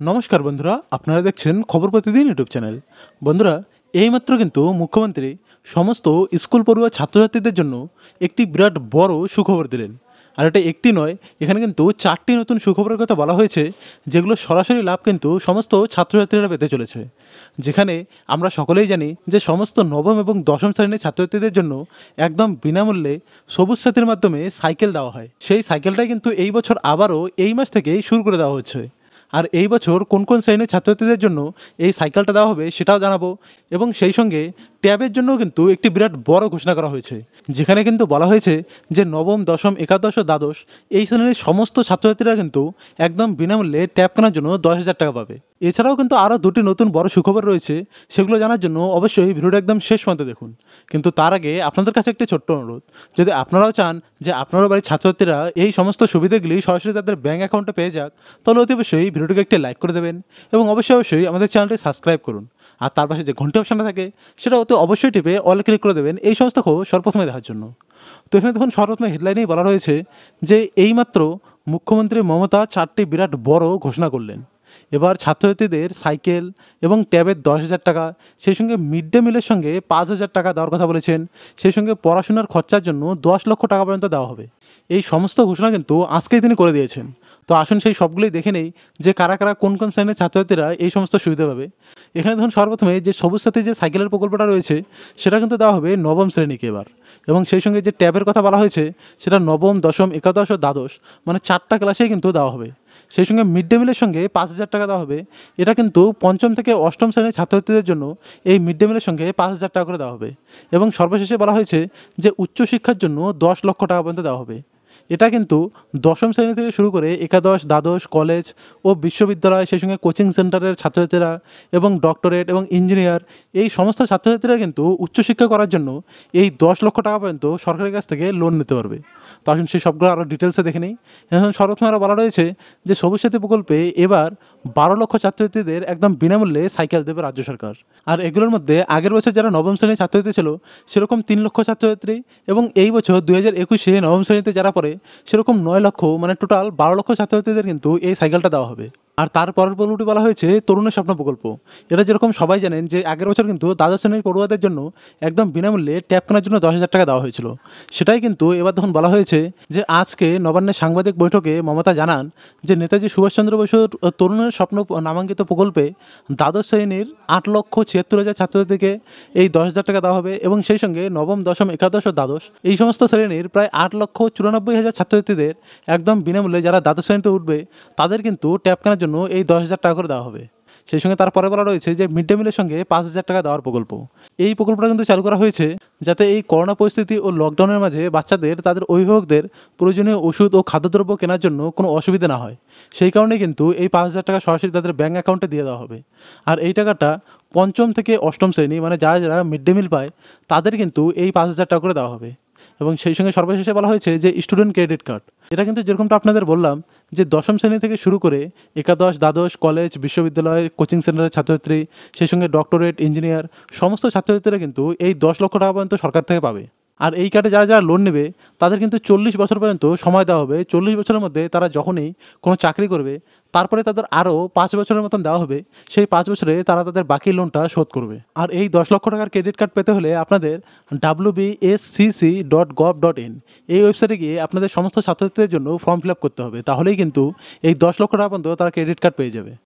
নমস্কার বন্ধুরা, আপনারা দেখছেন খবর প্রতিদিন ইউটিউব চ্যানেল। বন্ধুরা, এইমাত্র কিন্তু মুখ্যমন্ত্রী সমস্ত স্কুল পড়ুয়া ছাত্রছাত্রীদের জন্য একটি বিরাট বড় সুখবর দিলেন। আর এটা একটি নয়, এখানে কিন্তু 4টি নতুন সুখবরের কথা বলা হয়েছে, যেগুলো সরাসরি লাভ কিন্তু সমস্ত ছাত্রছাত্রীরা পেতে চলেছে। যেখানে আমরা সকলেই জানি যে সমস্ত নবম এবং দশম শ্রেণীর ছাত্রছাত্রীদের জন্য একদম বিনামূল্যে সবুজ সাথীর মাধ্যমে সাইকেল দেওয়া হয়। সেই সাইকেলটাই কিন্তু এই বছর আবারও এই মাস থেকেই শুরু করে দেওয়া হচ্ছে। আর এই বছর কোন কোন শ্রেণীর ছাত্রছাত্রীদের জন্য এই সাইকেলটা দেওয়া হবে সেটাও জানাবো। এবং সেই সঙ্গে ট্যাবের জন্যও কিন্তু একটি বিরাট বড় ঘোষণা করা হয়েছে, যেখানে কিন্তু বলা হয়েছে যে নবম, দশম, একাদশ ও দ্বাদশ এই শ্রেণীর সমস্ত ছাত্রছাত্রীরা কিন্তু একদম বিনামূল্যে ট্যাব কেনার জন্য 10,000 টাকা পাবে। এছাড়াও কিন্তু আরও দুটি নতুন বড় সুখবর রয়েছে, সেগুলো জানার জন্য অবশ্যই ভিডিওটা একদম শেষ পর্যন্ত দেখুন। কিন্তু তার আগে আপনাদের কাছে একটি ছোট্ট অনুরোধ, যদি আপনারাও চান যে আপনারও বাড়ির ছাত্রছাত্রীরা এই সমস্ত সুবিধাগুলি সরাসরি তাদের ব্যাঙ্ক অ্যাকাউন্টে পেয়ে যাক, তাহলে অতি অবশ্যই ভিডিওটিকে একটি লাইক করে দেবেন এবং অবশ্যই আমাদের চ্যানেলটি সাবস্ক্রাইব করুন। আর তার পাশে যে ঘন্টি অপশানটা থাকে সেটা অতি অবশ্যই টিপে অল ক্লিক করে দেবেন এই সমস্ত খবর সর্বপ্রথমে দেখার জন্য। তো এখানে দেখুন সর্বপ্রথমে হেডলাইনেই বলা রয়েছে যে এইমাত্র মুখ্যমন্ত্রী মমতা 4টি বিরাট বড় ঘোষণা করলেন। এবার ছাত্রছাত্রীদের সাইকেল এবং ট্যাবের 10,000 টাকা, সেই সঙ্গে মিড ডে মিলের সঙ্গে 5,000 টাকা দেওয়ার কথা বলেছেন। সেই সঙ্গে পড়াশোনার খরচার জন্য 10 লক্ষ টাকা পর্যন্ত দেওয়া হবে। এই সমস্ত ঘোষণা কিন্তু আজকেই তিনি করে দিয়েছেন। তো আসুন সেই সবগুলোই দেখে নেই যে কারা কারা কোন কোন শ্রেণীর ছাত্রছাত্রীরা এই সমস্ত সুবিধা পাবে। এখানে দেখুন সর্বপ্রথমে যে সবুজ সাথী যে সাইকেলের প্রকল্পটা রয়েছে সেটা কিন্তু দেওয়া হবে নবম শ্রেণীকে এবার। এবং সেই সঙ্গে যে ট্যাবের কথা বলা হয়েছে সেটা নবম, দশম, একাদশ ও দ্বাদশ মানে 4টা ক্লাসেই কিন্তু দেওয়া হবে। সেই সঙ্গে মিড ডে মিলের সঙ্গে 5,000 টাকা দেওয়া হবে। এটা কিন্তু পঞ্চম থেকে অষ্টম শ্রেণীর ছাত্রছাত্রীদের জন্য এই মিড ডে মিলের সঙ্গে 5,000 টাকা করে দেওয়া হবে। এবং সর্বশেষে বলা হয়েছে যে উচ্চশিক্ষার জন্য 10 লক্ষ টাকা পর্যন্ত দেওয়া হবে। এটা কিন্তু দশম শ্রেণী থেকে শুরু করে একাদশ, দ্বাদশ, কলেজ ও বিশ্ববিদ্যালয়, সেই সঙ্গে কোচিং সেন্টারের ছাত্রছাত্রীরা এবং ডক্টরেট এবং ইঞ্জিনিয়ার এই সমস্ত ছাত্রছাত্রীরা কিন্তু উচ্চশিক্ষা করার জন্য এই 10 লক্ষ টাকা পর্যন্ত সরকারের কাছ থেকে লোন নিতে পারবে। তো আসুন সেই সবগুলো আরও ডিটেলসে দেখে নিই। এখন সর্বপ্রথমে আরও বলা রয়েছে যে সবুজ সাথী প্রকল্পে এবার 12 লক্ষ ছাত্রছাত্রীদের একদম বিনামূল্যে সাইকেল দেবে রাজ্য সরকার। আর এগুলোর মধ্যে আগের বছর যারা নবম শ্রেণীর ছাত্রছাত্রী ছিল সেরকম 3 লক্ষ ছাত্রছাত্রী, এবং এই বছর 2021-এ নবম শ্রেণীতে যারা পড়ে সেরকম 9 লক্ষ, মানে টোটাল 12 লক্ষ ছাত্রছাত্রীদের কিন্তু এই সাইকেলটা দেওয়া হবে। আর তার পরের প্রকল্পটি বলা হয়েছে তরুণের স্বপ্ন প্রকল্প। এটা যেরকম সবাই জানেন যে আগের বছর কিন্তু দ্বাদশ শ্রেণীর পড়ুয়াদের জন্য একদম বিনামূল্যে ট্যাব কেনার জন্য 10,000 টাকা দেওয়া হয়েছিল। সেটাই কিন্তু এবার তখন বলা হয়েছে যে আজকে নবান্নের সাংবাদিক বৈঠকে মমতা জানান যে নেতাজি সুভাষচন্দ্র বসুর তরুণের স্বপ্ন নামাঙ্কিত প্রকল্পে দ্বাদশ শ্রেণীর 8,76,000 ছাত্রছাত্রীকে এই 10,000 টাকা দেওয়া হবে। এবং সেই সঙ্গে নবম, দশম, একাদশ ও দ্বাদশ এই সমস্ত শ্রেণীর প্রায় 8,94,000 ছাত্রছাত্রীদের একদম বিনামূল্যে যারা দ্বাদশ শ্রেণীতে উঠবে তাদের কিন্তু ট্যাব কেনার জন্য এই 10,000 টাকা করে দেওয়া হবে। সেই সঙ্গে তারপরে বলা রয়েছে যে মিড ডে মিলের সঙ্গে 5,000 টাকা দেওয়ার প্রকল্প। এই প্রকল্পটা কিন্তু চালু করা হয়েছে যাতে এই করোনা পরিস্থিতি ও লকডাউনের মাঝে বাচ্চাদের তাদের অভিভাবকদের প্রয়োজনীয় ওষুধ ও খাদ্যদ্রব্য কেনার জন্য কোনো অসুবিধা না হয়। সেই কারণে কিন্তু এই 5,000 টাকা সরাসরি তাদের ব্যাঙ্ক অ্যাকাউন্টে দিয়ে দেওয়া হবে। আর এই টাকাটা পঞ্চম থেকে অষ্টম শ্রেণী মানে যারা যারা মিড ডে মিল পায় তাদের কিন্তু এই 5,000 টাকা করে দেওয়া হবে। এবং সেই সঙ্গে সর্বশেষে বলা হয়েছে যে স্টুডেন্ট ক্রেডিট কার্ড। এটা কিন্তু যেরকমটা আপনাদের বললাম যে দশম শ্রেণী থেকে শুরু করে একাদশ, দ্বাদশ, কলেজ, বিশ্ববিদ্যালয়, কোচিং সেন্টারের ছাত্রছাত্রী, সেই সঙ্গে ডক্টরেট, ইঞ্জিনিয়ার সমস্ত ছাত্রছাত্রীরা কিন্তু এই 10 লক্ষ টাকা পর্যন্ত সরকার থেকে পাবে। আর এই কার্ডে যারা যারা লোন নেবে তাদের কিন্তু 40 বছর পর্যন্ত সময় দেওয়া হবে। 40 বছরের মধ্যে তারা যখনই কোনো চাকরি করবে তারপরে তাদের আরও 5 বছরের মতন দেওয়া হবে। সেই 5 বছরে তারা তাদের বাকি লোনটা শোধ করবে। আর এই 10 লক্ষ টাকার ক্রেডিট কার্ড পেতে হলে আপনাদের wbscc.gov.in এই ওয়েবসাইটে গিয়ে আপনাদের সমস্ত ছাত্রছাত্রীদের জন্য ফর্ম ফিল আপ করতে হবে। তাহলেই কিন্তু এই 10 লক্ষ টাকা পর্যন্ত তারা ক্রেডিট কার্ড পেয়ে যাবে।